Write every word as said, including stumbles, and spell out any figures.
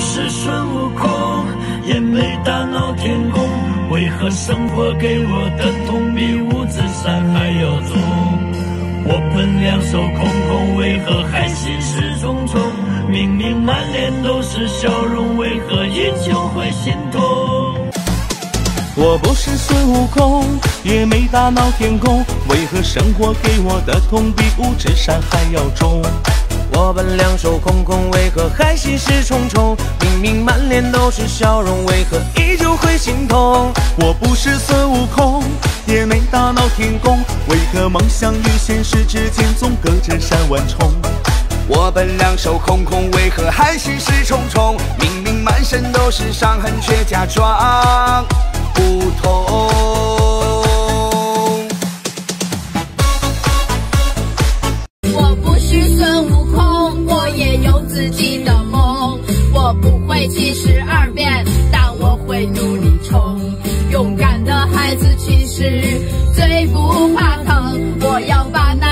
是孙悟空，也没大闹天宫，为何生活给我的痛比五指山还要重？我本两手空空，为何还心事重重？明明满脸都是笑容，为何依旧会心痛？ 我不是孙悟空，也没大闹天宫，为何生活给我的痛比五指山还要重？ 我本两手空空，为何还心事重重？明明满脸都是笑容，为何依旧会心痛？ 我不是孙悟空，也没大闹天宫，为何梦想与现实之间总隔着山万重？ 我本两手空空，为何还心事重重？明明满身都是伤痕，却假装不痛。 我不是孙悟空，我也有自己的梦。我不会七十二变，但我会努力冲。勇敢的孩子其实最不怕疼，我要把那